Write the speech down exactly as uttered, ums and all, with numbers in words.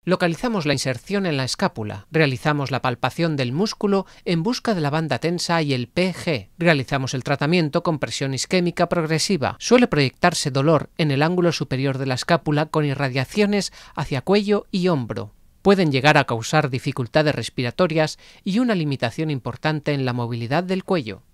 Localizamos la inserción en la escápula. Realizamos la palpación del músculo en busca de la banda tensa y el P G. Realizamos el tratamiento con presión isquémica progresiva. Suele proyectarse dolor en el ángulo superior de la escápula con irradiaciones hacia cuello y hombro. Pueden llegar a causar dificultades respiratorias y una limitación importante en la movilidad del cuello.